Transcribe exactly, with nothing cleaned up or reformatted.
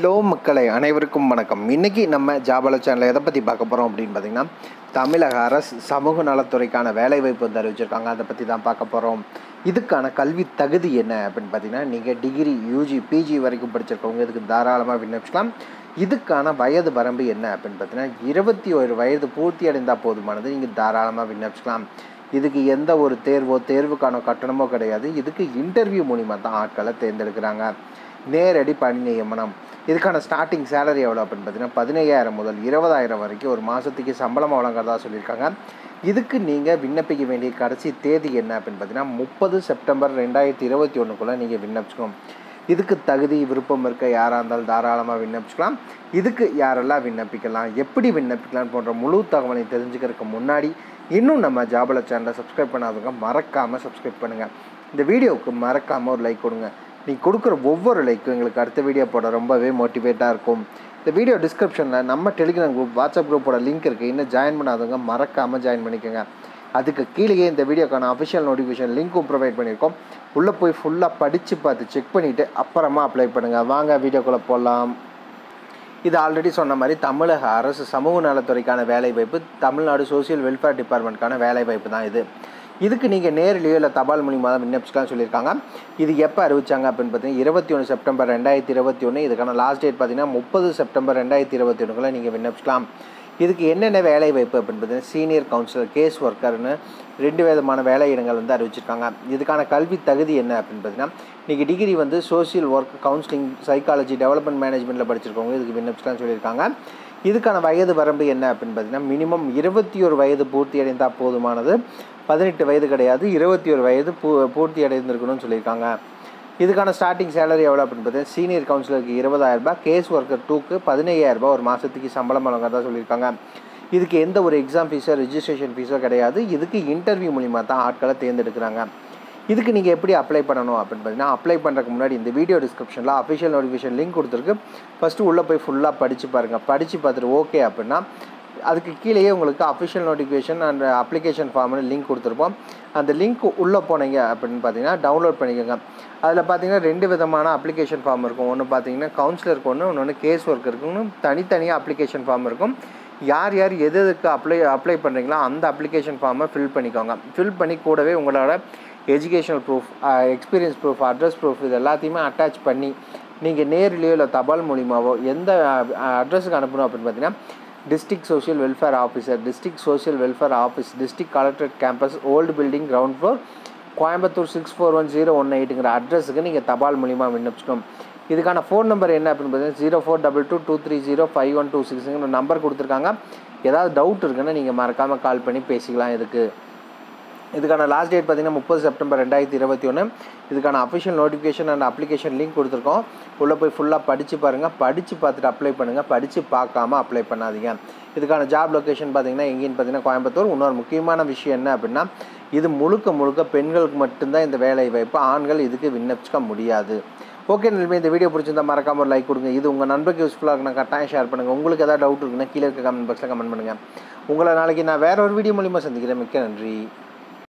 Hello மக்களை அனைவருக்கும் வணக்கம். இன்றைக்கி நம்ம ஜாபல சேனலில் எதை பற்றி பார்க்க போகிறோம் அப்படின்னு பார்த்திங்கன்னா, தமிழக அரசு சமூக நலத்துறைக்கான வேலைவாய்ப்பு வந்து அறிவிச்சிருக்காங்க. அதை பற்றி தான் பார்க்க போகிறோம். இதுக்கான கல்வி தகுதி என்ன அப்படின்னு பார்த்திங்கன்னா, நீங்கள் டிகிரி யூஜி பிஜி வரைக்கும் படிச்சிருக்கவங்க இதுக்கு தாராளமாக விண்ணப்பிக்கலாம். இதுக்கான வயது வரம்பு என்ன அப்படின்னு பார்த்தீங்கன்னா, இருபத்தி ஒரு வயது பூர்த்தி அடைந்தால் போதுமானது. நீங்கள் தாராளமாக விண்ணப்பிக்கலாம். இதுக்கு எந்த ஒரு தேர்வோ தேர்வுக்கான கட்டணமோ கிடையாது. இதுக்கு இன்டர்வியூ மூலிமா தான் ஆட்களை தேர்ந்தெடுக்கிறாங்க. நேரடி பணி நியமனம். இதுக்கான ஸ்டார்டிங் சேலரி எவ்வளோ அப்படின்னு பார்த்தீங்கன்னா, பதினையாயிரம் முதல் இருபதாயிரம் வரைக்கும் ஒரு மாதத்துக்கு சம்பளம் வழங்குறதா சொல்லியிருக்காங்க. இதுக்கு நீங்கள் விண்ணப்பிக்க வேண்டிய கடைசி தேதி என்ன அப்படின்னு பார்த்தீங்கன்னா, முப்பது செப்டம்பர் ரெண்டாயிரத்தி இருபத்தி ஒன்றுக்குள்ளே நீங்கள் விண்ணப்பிச்சுக்கணும். இதுக்கு தகுதி விருப்பம் இருக்க யாராக இருந்தாலும் தாராளமாக விண்ணப்பிச்சுக்கலாம். இதுக்கு யாரெல்லாம் விண்ணப்பிக்கலாம், எப்படி விண்ணப்பிக்கலாம் போன்ற முழு தகவலை தெரிஞ்சுக்கிறதுக்கு முன்னாடி இன்னும் நம்ம ஜாபல சேனலை சப்ஸ்கிரைப் பண்ணாதவங்க மறக்காமல் சப்ஸ்கிரைப் பண்ணுங்கள். இந்த வீடியோவுக்கு மறக்காமல் ஒரு லைக் கொடுங்க. நீங்கள் கொடுக்குற ஒவ்வொரு லைக்கும் எங்களுக்கு அடுத்த வீடியோ போட ரொம்பவே மோட்டிவேட்டாக இருக்கும். இந்த வீடியோ டிஸ்கிரிப்ஷனில் நம்ம டெலிகிராம் குரூப் வாட்ஸ்அப் குரூப்போட லிங்க் இருக்குது. இன்னும் ஜாயின் பண்ணாதவங்க மறக்காமல் ஜாயின் பண்ணிக்கோங்க. அதுக்கு கீழே இந்த வீடியோக்கான அஃபிஷியல் நோட்டிஃபிகேஷன் லிங்க்கும் ப்ரொவைட் பண்ணியிருக்கோம். உள்ளே போய் ஃபுல்லாக படித்து பார்த்து செக் பண்ணிவிட்டு அப்புறமா அப்ளை பண்ணுங்கள். வாங்க வீடியோக்குள்ளே போகலாம். இது ஆல்ரெடி சொன்ன மாதிரி தமிழக அரசு சமூக நலத்துறைக்கான வேலைவாய்ப்பு, தமிழ்நாடு சோசியல் வெல்ஃபேர் டிபார்ட்மெண்ட்கான வேலைவாய்ப்பு தான் இது. இதுக்கு நீங்கள் நேரிலேயோ இல்லை தபால் மூலியமாக தான் விண்ணப்பிச்சுக்கலாம் சொல்லியிருக்காங்க. இது எப்போ அறிவிச்சாங்க அப்படின்னு பார்த்தீங்கன்னா, இருபத்தி ஒன்று செப்டம்பர் ரெண்டாயிரத்தி இருபத்தி ஒன்று. இதுக்கான லாஸ்ட் டேட் பார்த்தீங்கன்னா முப்பது செப்டம்பர் ரெண்டாயிரத்தி இருபத்தி ஒன்றுக்குள்ளே நீங்கள் விண்ணப்பிச்சுக்கலாம். இதுக்கு என்னென்ன வேலை வாய்ப்பு அப்படின்னு பார்த்தீங்கன்னா, சீனியர் கவுன்சிலர், கேஸ் ஒர்க்கர்னு ரெண்டு விதமான வேலை இடங்கள் வந்து அறிவிச்சிருக்காங்க. இதுக்கான கல்வி தகுதி என்ன அப்படின்னு பார்த்தீங்கன்னா, இன்றைக்கி டிகிரி வந்து social work, counselling, psychology, development மேனேஜ்மெண்ட்டில் படிச்சிருக்கவங்க இதுக்கு விண்ணப்பிச்சுக்கலாம் சொல்லியிருக்காங்க. இதுக்கான வயது வரம்பு என்ன அப்படின்னு பார்த்தீங்கன்னா, மினிமம் இருபத்தி ஒரு வயது பூர்த்தி அடைந்தால் போதுமானது. பதினெட்டு வயது கிடையாது, இருபத்தி ஒரு வயது பூ பூர்த்தி அடைந்திருக்கணும்னு சொல்லியிருக்காங்க. இதுக்கான ஸ்டார்டிங் சேலரி எவ்வளோ அப்படின்னு பார்த்தீங்கன்னா, சீனியர் கவுன்சிலருக்கு இருபதாயிரரூபா, கேஸ் ஒர்க்கர் டூக்கு பதினையாயிரரூபா ஒரு மாதத்துக்கு சம்பளம் வழங்குறதா சொல்லியிருக்காங்க. இதுக்கு எந்த ஒரு எக்ஸாம் ஃபீஸோ ரெஜிஸ்ட்ரேஷன் ஃபீஸோ கிடையாது. இதுக்கு இன்டர்வியூ மூலிமா தான் ஆட்களை தேர்ந்தெடுக்கிறாங்க. இதுக்கு நீங்கள் எப்படி அப்ளை பண்ணணும் அப்படின்னு பார்த்தீங்கன்னா, அப்ளை பண்ணுறதுக்கு முன்னாடி இந்த வீடியோ டிஸ்கிரிப்ஷனில் அஃபிஷியல் நோட்டிஃபிகேஷன் லிங்க் கொடுத்துருக்கு. ஃபஸ்ட்டு உள்ளே போய் ஃபுல்லாக படித்து பாருங்கள். படித்து பார்த்துட்டு ஓகே அப்படின்னா அதுக்கு கீழேயே உங்களுக்கு அஃபிஷியல் நோட்டிஃபிகேஷன் அண்ட் அப்ளிகேஷன் ஃபார்ம்னு லிங்க் கொடுத்துருப்போம். அந்த லிங்க் உள்ளே போனீங்க அப்படின்னு பார்த்தீங்கன்னா டவுன்லோட் பண்ணிக்கோங்க. அதில் பார்த்தீங்கன்னா ரெண்டு விதமான அப்ளிகேஷன் ஃபார்ம் இருக்கும். ஒன்று பார்த்தீங்கன்னா கவுன்சிலருக்கு ஒன்று, இன்னொன்று கேஸ் ஒர்க்கருக்குன்னு தனித்தனியாக அப்ளிகேஷன் ஃபார்ம் இருக்கும். யார் யார் எது எதுக்கு அப்ளை அப்ளை பண்ணுறீங்களோ அந்த அப்ளிகேஷன் ஃபார்மை ஃபில் பண்ணிக்கோங்க. ஃபில் பண்ணி கூடவே உங்களோட educational proof, experience proof, address proof இது எல்லாத்தையுமே அட்டாச் பண்ணி நீங்கள் நேரிலேயோ இல்லை தபால் மூலிமாவோ எந்த அட்ரஸுக்கு அனுப்பணும் அப்படின்னு பார்த்தீங்கன்னா, district social welfare officer, district social welfare office, district collectorate campus, old building, ground floor, Coimbatore six four one zero one எயிட்டுங்கிற அட்ரஸுக்கு நீங்கள் தபால் மூலிமா விண்ணப்பிச்சுக்கணும். இதுக்கான ஃபோன் நம்பர் என்ன அப்படின்னு பார்த்தீங்கன்னா, zero four double two two three zero five one two சிக்ஸுங்கிற நம்பர் கொடுத்துருக்காங்க. ஏதாவது டவுட் இருக்குன்னா நீங்கள் மறக்காமல் கால் பண்ணி பேசிக்கலாம். இதுக்கு இதுக்கான லாஸ்ட் டேட் பார்த்தீங்கன்னா முப்பது செப்டம்பர் ரெண்டாயிரத்தி இருபத்தி ஒன்று. இதுக்கான official notification and application link கொடுத்துருக்கோம். உள்ளே போய் ஃபுல்லாக படித்து பாருங்கள். படித்து பார்த்துட்டு அப்ளை பண்ணுங்கள். படித்து பார்க்காம அப்ளை பண்ணாதீங்க. இதுக்கான ஜாப் லொக்கேஷன் பார்த்தீங்கன்னா எங்கேன்னு பார்த்தீங்கன்னா கோயம்புத்தூர். இன்னொரு முக்கியமான விஷயம் என்ன அப்படின்னா, இது முழுக்க முழுக்க பெண்களுக்கு மட்டும்தான் இந்த வேலை வாய்ப்பு. ஆண்கள் இதுக்கு விண்ணப்பிச்சுக்க முடியாது. ஓகே நண்பர்களே, இந்த வீடியோ பிடிச்சிருந்தால் மறக்காமல் ஒரு லைக் கொடுங்க. இது உங்கள் நண்பருக்கு யூஸ்ஃபுல்லாக இருக்குன்னா கட்டாயம் ஷேர் பண்ணுங்கள். உங்களுக்கு ஏதாவது டவுட் இருக்குன்னா கீழே இருக்க கமெண்ட் பாக்ஸில் கமெண்ட் பண்ணுங்கள். உங்களை நாளைக்கு நான் வேறு ஒரு வீடியோ மூலிமா சந்திக்கிறேன். மிக்க நன்றி.